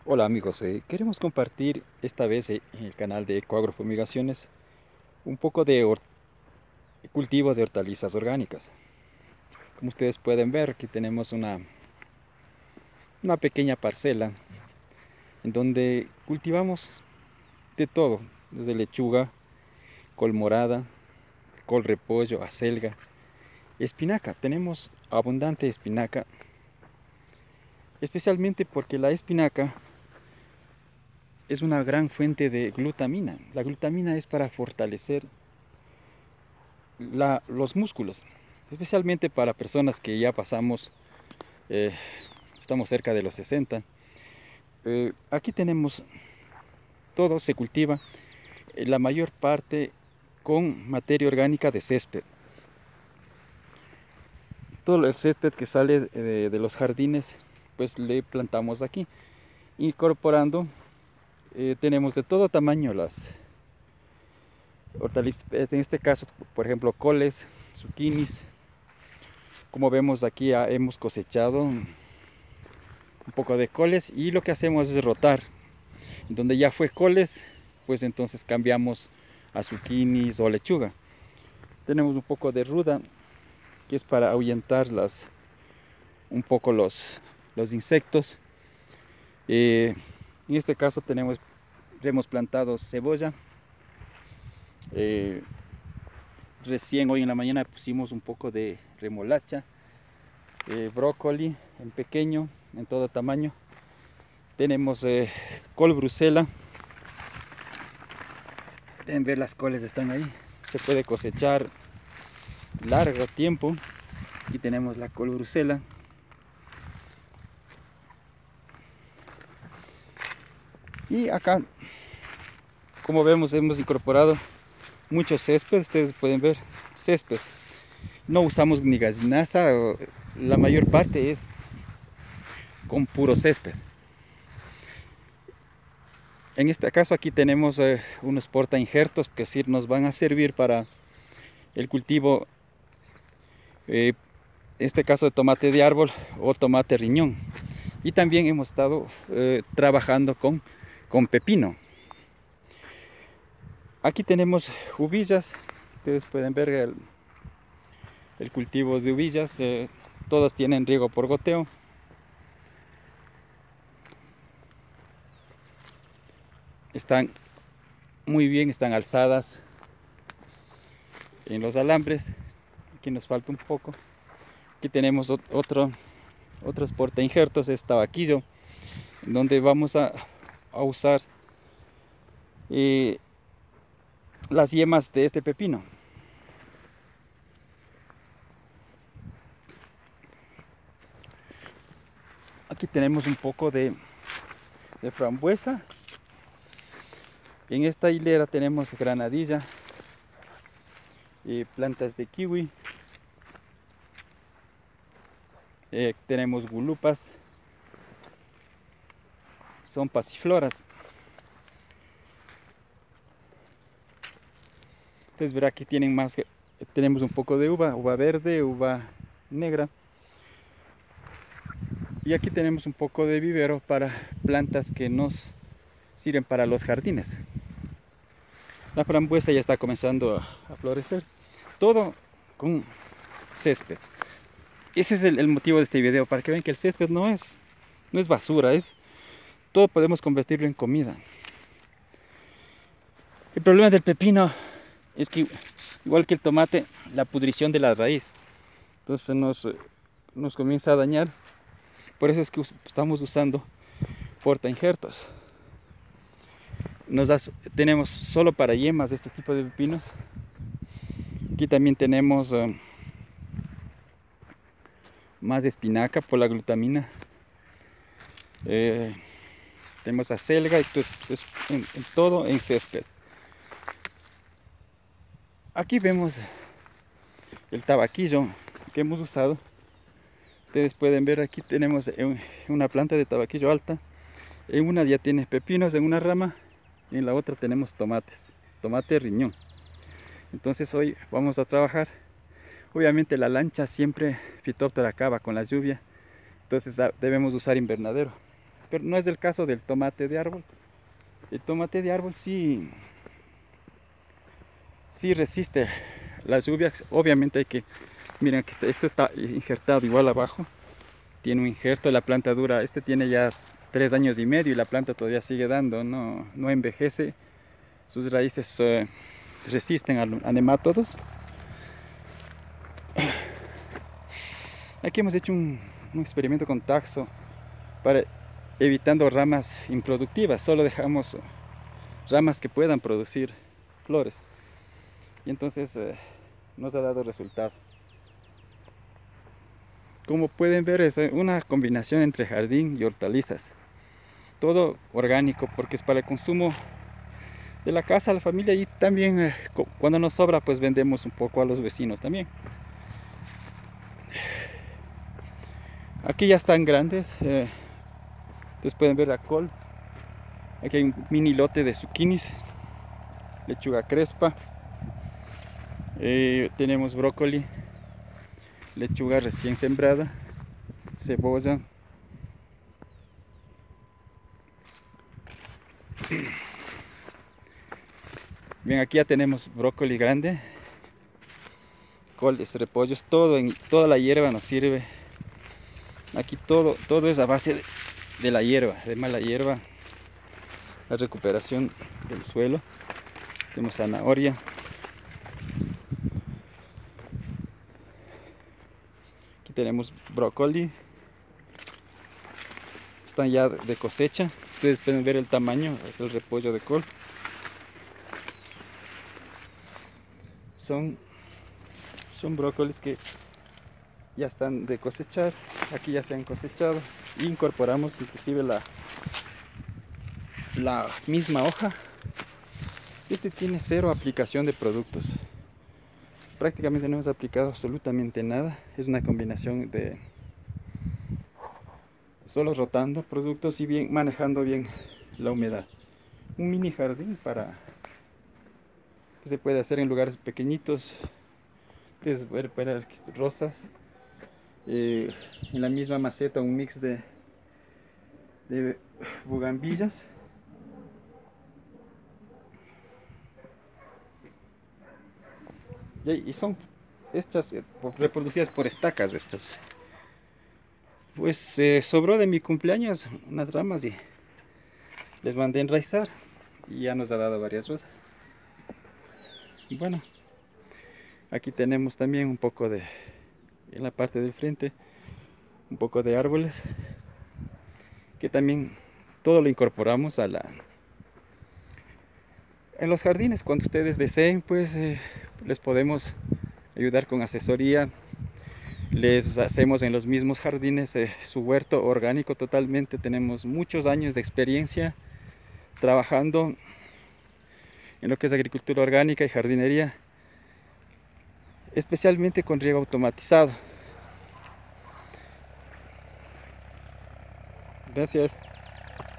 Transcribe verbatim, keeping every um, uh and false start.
Hola amigos, eh, queremos compartir esta vez eh, en el canal de Ecoagrofumigaciones un poco de hor- cultivo de hortalizas orgánicas. Como ustedes pueden ver, aquí tenemos una, una pequeña parcela en donde cultivamos de todo, desde lechuga, col morada, col repollo, acelga, espinaca. Tenemos abundante espinaca, especialmente porque la espinaca es una gran fuente de glutamina. La glutamina es para fortalecer la- los músculos, especialmente para personas que ya pasamos, eh, estamos cerca de los sesenta. Eh, aquí tenemos todo, se cultiva, eh, la mayor parte con materia orgánica de césped. Todo el césped que sale de, de los jardines, pues le plantamos aquí, incorporando, eh, tenemos de todo tamaño las hortalizas, en este caso, por ejemplo, coles, zucchinis. Como vemos aquí, ya hemos cosechado un poco de coles y lo que hacemos es rotar. Donde ya fue coles, pues entonces cambiamos a zucchinis o lechuga. Tenemos un poco de ruda, que es para ahuyentar las, un poco los, los insectos. Eh, en este caso tenemos, hemos plantado cebolla. Eh, Recién hoy en la mañana pusimos un poco de remolacha, eh, brócoli en pequeño, en todo tamaño. Tenemos eh, col Bruselas. Pueden ver, las coles están ahí. Se puede cosechar largo tiempo. Aquí tenemos la col Bruselas. Y acá, como vemos, hemos incorporado mucho césped. Ustedes pueden ver césped. No usamos ni gallinaza, la mayor parte es con puro césped. En este caso aquí tenemos eh, unos porta injertos que sí nos van a servir para el cultivo, eh, en este caso de tomate de árbol o tomate riñón. Y también hemos estado eh, trabajando con, con pepino. Aquí tenemos uvillas. Ustedes pueden ver el, el cultivo de uvillas. Eh, todos tienen riego por goteo. Están muy bien, están alzadas en los alambres. Aquí nos falta un poco. Aquí tenemos otro, otros porta injertos, es tabaquillo, donde vamos a, a usar eh, las yemas de este pepino. Aquí tenemos un poco de, de frambuesa. En esta hilera tenemos granadilla, eh, plantas de kiwi, eh, tenemos gulupas, son pasifloras. Entonces verá que tienen más, tenemos un poco de uva, uva verde, uva negra. Y aquí tenemos un poco de vivero para plantas que nos sirven para los jardines. La frambuesa ya está comenzando a, a florecer. Todo con césped. Ese es el, el motivo de este video, para que vean que el césped no es, no es basura, es todo, podemos convertirlo en comida. El problema del pepino es que, igual que el tomate, la pudrición de la raíz, entonces nos, nos comienza a dañar. Por eso es que estamos usando porta injertos. Nos da, tenemos solo para yemas de este tipo de pepinos. Aquí también tenemos uh, más espinaca por la glutamina. Eh, tenemos acelga, esto es, es en, en todo en césped. Aquí vemos el tabaquillo que hemos usado. Ustedes pueden ver, aquí tenemos una planta de tabaquillo alta. En una ya tiene pepinos en una rama y en la otra tenemos tomates, tomate riñón. Entonces hoy vamos a trabajar. Obviamente la lancha siempre Phytophthora acaba con la lluvia, entonces debemos usar invernadero. pero no es el caso del tomate de árbol. El tomate de árbol sí, sí resiste las lluvias. Obviamente hay que, miren aquí está, esto está injertado igual abajo. Tiene un injerto, la planta dura, este tiene ya tres años y medio y la planta todavía sigue dando, no, no envejece. Sus raíces eh, resisten a, a nemátodos. Aquí hemos hecho un, un experimento con taxo para evitando ramas improductivas, solo dejamos ramas que puedan producir flores y entonces eh, nos ha dado resultado. Como pueden ver, es una combinación entre jardín y hortalizas, todo orgánico porque es para el consumo de la casa, la familia, y también eh, cuando nos sobra pues vendemos un poco a los vecinos también. Aquí ya están grandes, eh, ustedes pueden ver la col. Aquí hay un mini lote de zucchinis, lechuga crespa, eh, tenemos brócoli, lechuga recién sembrada, cebolla, bien, aquí ya tenemos brócoli grande, coles, repollos, todo en toda la hierba nos sirve. Aquí todo todo es a base de, de la hierba, de mala hierba, la recuperación del suelo. Tenemos zanahoria, aquí tenemos brócoli, están ya de cosecha. Ustedes pueden ver el tamaño, es el repollo de col. Son, son brócolis que ya están de cosechar. Aquí ya se han cosechado. Incorporamos inclusive la, la misma hoja. Este tiene cero aplicación de productos. Prácticamente no hemos aplicado absolutamente nada. Es una combinación de solo rotando productos y bien manejando bien la humedad. Un mini jardín para que se puede hacer en lugares pequeñitos. Ustedes pueden ver rosas, eh, en la misma maceta un mix de, de bugambillas. Y, y son estas eh, reproducidas por estacas de estas. Pues eh, sobró de mi cumpleaños unas ramas y les mandé a enraizar y ya nos ha dado varias rosas. Y bueno, aquí tenemos también un poco de, en la parte del frente, un poco de árboles que también todo lo incorporamos a la en los jardines. Cuando ustedes deseen, pues eh, les podemos ayudar con asesoría. Les hacemos en los mismos jardines eh, su huerto orgánico totalmente. Tenemos muchos años de experiencia trabajando en lo que es agricultura orgánica y jardinería, especialmente con riego automatizado. Gracias.